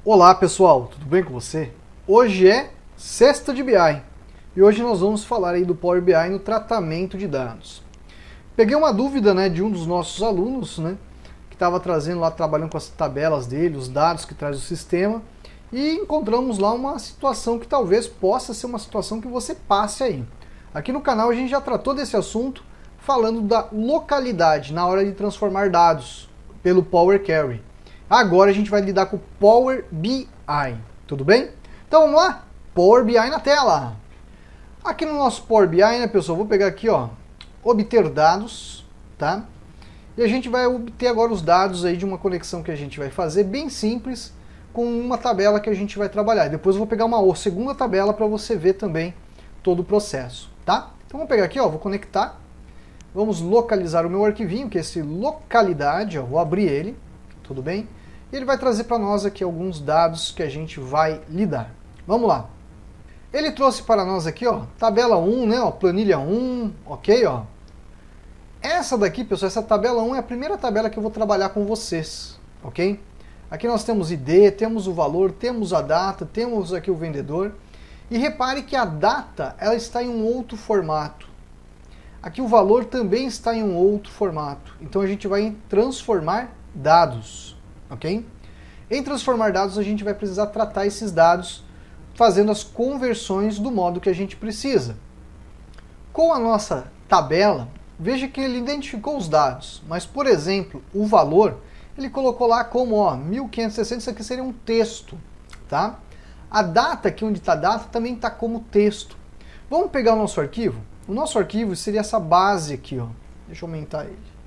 Olá pessoal, tudo bem com você? Hoje é sexta de BI e hoje nós vamos falar aí do Power BI no tratamento de dados. Peguei uma dúvida de um dos nossos alunos, que estava trazendo lá, trabalhando com as tabelas dele, os dados que traz o sistema, e encontramos lá uma situação que talvez possa ser uma situação que você passe aí. Aqui no canal a gente já tratou desse assunto, falando da localidade na hora de transformar dados pelo Power Query. Agora a gente vai lidar com o Power BI, tudo bem? Então vamos lá? Power BI na tela. Aqui no nosso Power BI, pessoal, vou pegar aqui, obter dados, tá? E a gente vai obter agora os dados aí de uma conexão que a gente vai fazer, bem simples, com uma tabela que a gente vai trabalhar. Depois eu vou pegar uma segunda tabela para você ver também todo o processo, tá? Então vamos pegar aqui, vou conectar. Vamos localizar o meu arquivinho, que é esse localidade, vou abrir ele, tudo bem? E ele vai trazer para nós aqui alguns dados que a gente vai lidar. Vamos lá. Ele trouxe para nós aqui, tabela 1, planilha 1, ok, Essa daqui, pessoal, essa tabela 1 é a primeira tabela que eu vou trabalhar com vocês, ok? Aqui nós temos ID, temos o valor, temos a data, temos aqui o vendedor. E repare que a data, ela está em um outro formato. Aqui o valor também está em um outro formato. Então a gente vai transformar dados, ok? Em transformar dados a gente vai precisar tratar esses dados fazendo as conversões do modo que a gente precisa. Com a nossa tabela, veja que ele identificou os dados, mas por exemplo, o valor, ele colocou lá como 1560, isso aqui seria um texto, tá? A data, aqui onde está a data, também está como texto. Vamos pegar o nosso arquivo? O nosso arquivo seria essa base aqui, Deixa eu aumentar ele.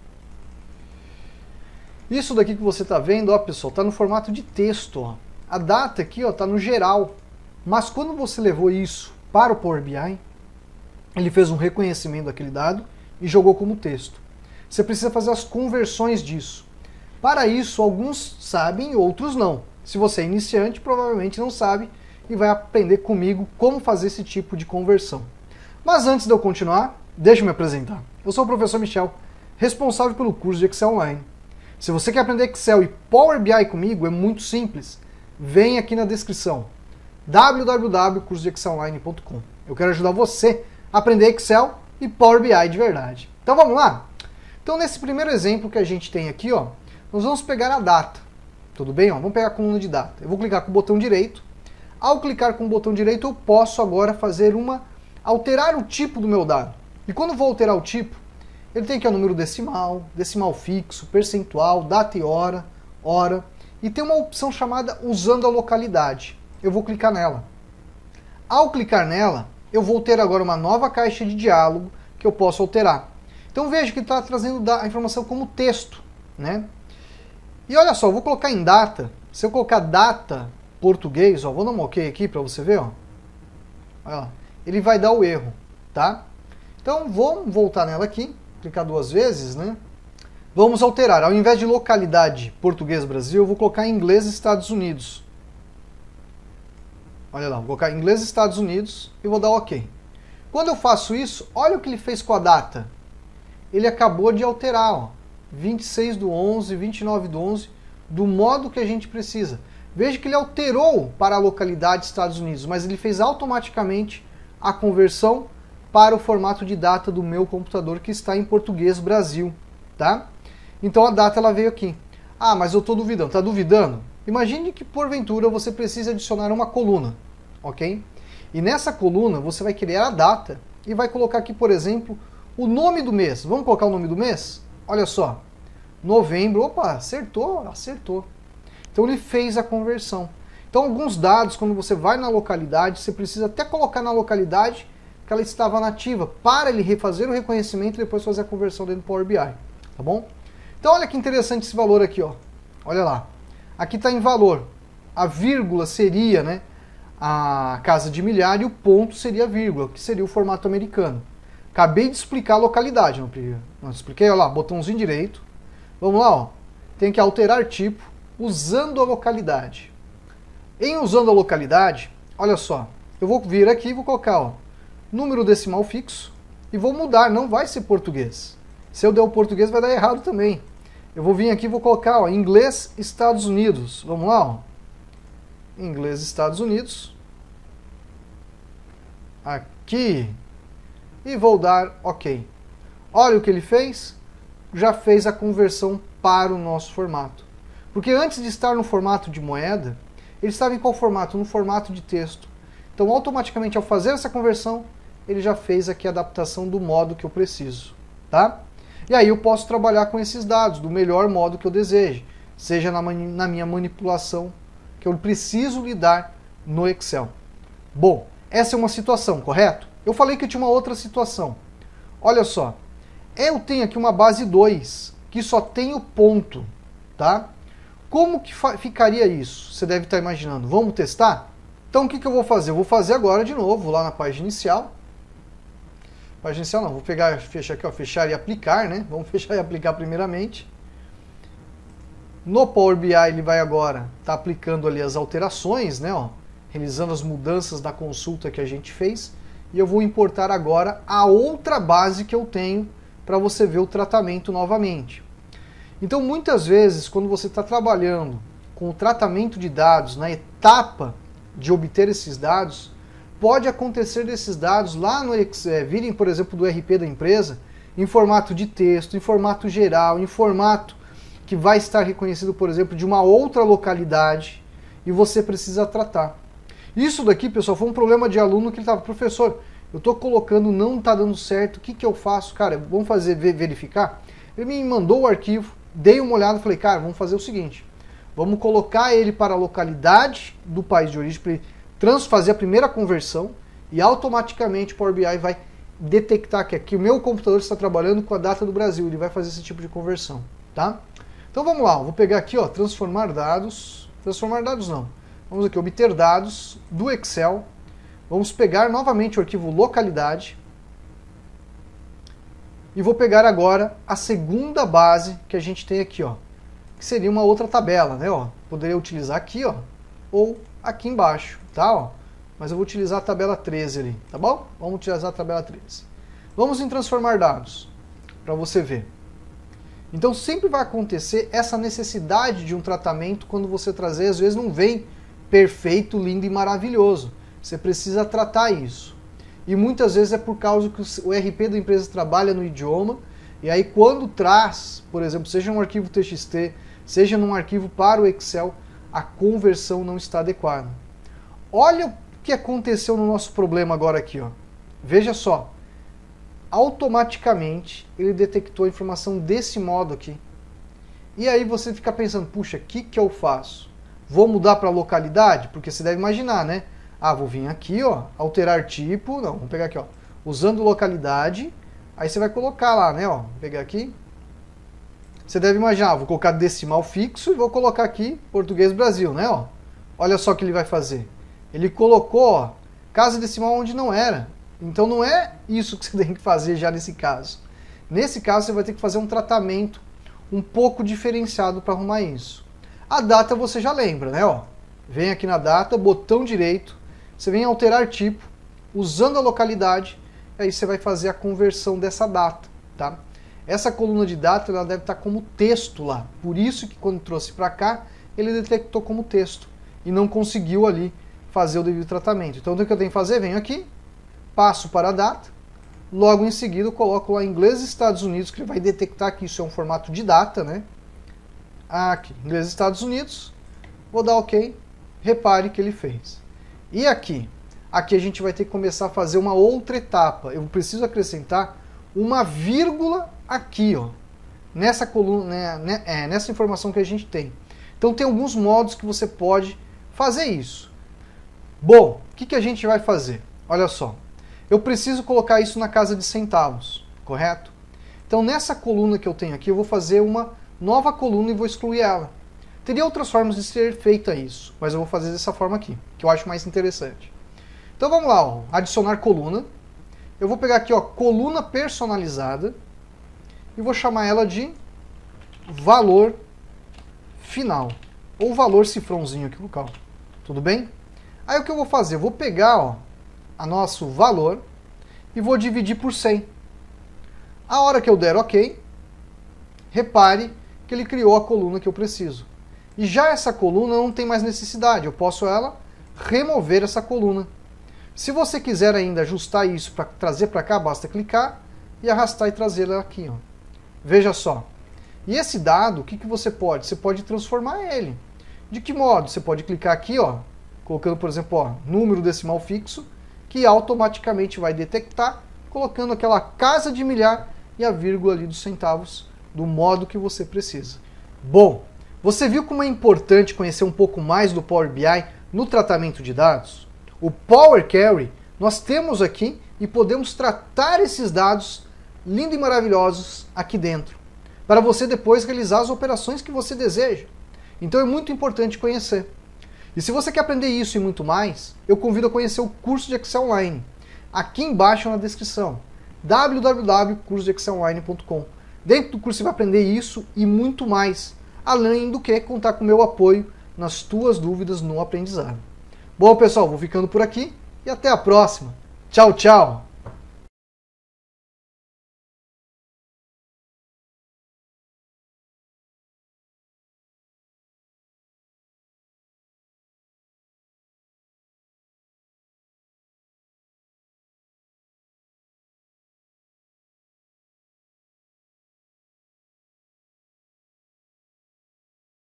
Isso daqui que você está vendo, pessoal, está no formato de texto, A data aqui, está no geral. Mas quando você levou isso para o Power BI, ele fez um reconhecimento daquele dado e jogou como texto. Você precisa fazer as conversões disso. Para isso, alguns sabem e outros não. Se você é iniciante, provavelmente não sabe e vai aprender comigo como fazer esse tipo de conversão. Mas antes de eu continuar, deixa eu me apresentar. Eu sou o professor Michel, responsável pelo curso de Excel Online. Se você quer aprender Excel e Power BI comigo, é muito simples. Vem aqui na descrição, www.cursodexcelonline.com. Eu quero ajudar você a aprender Excel e Power BI de verdade. Então vamos lá? Então nesse primeiro exemplo que a gente tem aqui, nós vamos pegar a data. Tudo bem? Vamos pegar a coluna de data. Eu vou clicar com o botão direito. Ao clicar com o botão direito, eu posso agora fazer alterar o tipo do meu dado. E quando vou alterar o tipo, ele tem aqui o número decimal, decimal fixo, percentual, data e hora, e tem uma opção chamada usando a localidade. Eu vou clicar nela. Ao clicar nela, eu vou ter agora uma nova caixa de diálogo que eu posso alterar. Então veja que está trazendo a informação como texto, E olha só, eu vou colocar em data. Se eu colocar data português, vou dar um ok aqui para você ver, Olha lá, ele vai dar o erro, tá? Então vou voltar nela aqui, clicar duas vezes, Vamos alterar. Ao invés de localidade português Brasil, eu vou colocar inglês Estados Unidos. Olha lá, vou colocar inglês Estados Unidos e vou dar ok. Quando eu faço isso, olha o que ele fez com a data. Ele acabou de alterar, 26/11, 29/11, do modo que a gente precisa. Veja que ele alterou para a localidade Estados Unidos, mas ele fez automaticamente a conversão para o formato de data do meu computador, que está em português Brasil, tá? Então a data ela veio aqui. Ah, mas eu estou duvidando. Está duvidando? Imagine que porventura você precisa adicionar uma coluna, ok? E nessa coluna você vai criar a data e vai colocar aqui, por exemplo, o nome do mês. Vamos colocar o nome do mês? Olha só, novembro. Opa, acertou. Então ele fez a conversão. Então alguns dados, quando você vai na localidade, você precisa até colocar na localidade que ela estava nativa, para ele refazer o reconhecimento e depois fazer a conversão dentro do Power BI, tá bom? Então olha que interessante esse valor aqui, Olha lá. Aqui está em valor. A vírgula seria, a casa de milhar e o ponto seria a vírgula, que seria o formato americano. Acabei de explicar a localidade, não expliquei? Olha lá, botãozinho direito. Vamos lá, Tem que alterar tipo usando a localidade. Em usando a localidade, olha só, eu vou vir aqui e vou colocar, número decimal fixo e vou mudar, não vai ser português. Se eu der o português vai dar errado também. Eu vou vir aqui e vou colocar inglês Estados Unidos. Vamos lá, inglês Estados Unidos, aqui, e vou dar OK. Olha o que ele fez, já fez a conversão para o nosso formato. Porque antes de estar no formato de moeda, ele estava em qual formato? No formato de texto. Então, automaticamente, ao fazer essa conversão, ele já fez aqui a adaptação do modo que eu preciso, tá? E aí eu posso trabalhar com esses dados do melhor modo que eu deseje, seja na minha manipulação que eu preciso lidar no Excel. Bom, essa é uma situação, correto? Eu falei que eu tinha uma outra situação. Olha só, eu tenho aqui uma base 2, que só tem o ponto, tá? Como que ficaria isso? Você deve estar imaginando. Vamos testar? Então o que eu vou fazer? Eu vou fazer agora de novo, lá na página inicial. Página inicial não, vou pegar, fechar aqui, ó, fechar e aplicar, né? Vamos fechar e aplicar primeiramente. No Power BI ele vai agora estar aplicando ali as alterações, né? Ó, realizando as mudanças da consulta que a gente fez. E eu vou importar agora a outra base que eu tenho para você ver o tratamento novamente. Então, muitas vezes, quando você está trabalhando com o tratamento de dados, na etapa de obter esses dados, pode acontecer desses dados lá no Excel, virem, por exemplo, do RP da empresa, em formato de texto, em formato geral, em formato que vai estar reconhecido, por exemplo, de uma outra localidade, e você precisa tratar. Isso daqui, pessoal, foi um problema de aluno que ele estava, professor, eu estou colocando, não está dando certo, o que eu faço? Cara, vamos fazer, verificar? Ele me mandou o arquivo, dei uma olhada e falei, cara, vamos fazer o seguinte, vamos colocar ele para a localidade do país de origem, para ele fazer a primeira conversão, e automaticamente o Power BI vai detectar que aqui o meu computador está trabalhando com a data do Brasil, ele vai fazer esse tipo de conversão, tá? Então vamos lá, vou pegar aqui, ó, transformar dados não, vamos aqui, obter dados do Excel, vamos pegar novamente o arquivo localidade, e vou pegar agora a segunda base que a gente tem aqui, ó, que seria uma outra tabela, né, ó, poderia utilizar aqui, ó, ou aqui embaixo, tá, ó, mas eu vou utilizar a tabela 13 ali, tá bom? Vamos utilizar a tabela 13. Vamos em transformar dados, para você ver. Então sempre vai acontecer essa necessidade de um tratamento quando você trazer, às vezes não vem perfeito, lindo e maravilhoso. Você precisa tratar isso. E muitas vezes é por causa que o RP da empresa trabalha no idioma, e aí quando traz, por exemplo, seja um arquivo TXT, seja num arquivo para o Excel, a conversão não está adequada. Olha o que aconteceu no nosso problema agora aqui, ó. Veja só. Automaticamente ele detectou a informação desse modo aqui. E aí você fica pensando, puxa, o que eu faço? Vou mudar para a localidade? Porque você deve imaginar, né? Ah, vou vir aqui, ó, alterar tipo, não, vamos pegar aqui, ó, usando localidade, aí você vai colocar lá, né, ó, vou pegar aqui. Você deve imaginar, vou colocar decimal fixo e vou colocar aqui português Brasil, né, ó. Olha só o que ele vai fazer. Ele colocou, ó, casa decimal onde não era. Então não é isso que você tem que fazer já nesse caso. Nesse caso você vai ter que fazer um tratamento um pouco diferenciado para arrumar isso. A data você já lembra, né? Ó, vem aqui na data, botão direito, você vem alterar tipo, usando a localidade, e aí você vai fazer a conversão dessa data, tá? Essa coluna de data ela deve estar como texto lá, por isso que quando trouxe para cá, ele detectou como texto e não conseguiu ali fazer o devido tratamento. Então o que eu tenho que fazer? Venho aqui, passo para a data, logo em seguida eu coloco lá inglês Estados Unidos, que ele vai detectar que isso é um formato de data, né? Aqui, inglês Estados Unidos, vou dar OK, repare que ele fez. E aqui a gente vai ter que começar a fazer uma outra etapa, eu preciso acrescentar uma vírgula aqui, ó, nessa coluna, nessa informação que a gente tem. Então tem alguns modos que você pode fazer isso. Bom, o que a gente vai fazer? Olha só. Eu preciso colocar isso na casa de centavos, correto? Então nessa coluna que eu tenho aqui, eu vou fazer uma nova coluna e vou excluir ela. Teria outras formas de ser feita isso, mas eu vou fazer dessa forma aqui, que eu acho mais interessante. Então vamos lá, ó, adicionar coluna. Eu vou pegar aqui, ó, coluna personalizada e vou chamar ela de valor final, ou valor cifrãozinho aqui no local. Tudo bem? Aí o que eu vou fazer? Eu vou pegar, ó, a nosso valor e vou dividir por 100. A hora que eu der OK, repare que ele criou a coluna que eu preciso. E já essa coluna não tem mais necessidade, eu posso remover essa coluna. Se você quiser ainda ajustar isso para trazer para cá, basta clicar e arrastar e trazê-la aqui. Ó. Veja só. E esse dado, o que você pode? Você pode transformar ele. De que modo? Você pode clicar aqui, ó, colocando, por exemplo, ó, número decimal fixo, que automaticamente vai detectar, colocando aquela casa de milhar e a vírgula ali dos centavos, do modo que você precisa. Bom, você viu como é importante conhecer um pouco mais do Power BI no tratamento de dados? O Power Query nós temos aqui e podemos tratar esses dados lindos e maravilhosos aqui dentro, para você depois realizar as operações que você deseja. Então é muito importante conhecer. E se você quer aprender isso e muito mais, eu convido a conhecer o curso de Excel Online, aqui embaixo na descrição, www.cursodeexcelonline.com. Dentro do curso você vai aprender isso e muito mais, além do que contar com o meu apoio nas tuas dúvidas no aprendizado. Bom, pessoal, vou ficando por aqui e até a próxima. Tchau, tchau!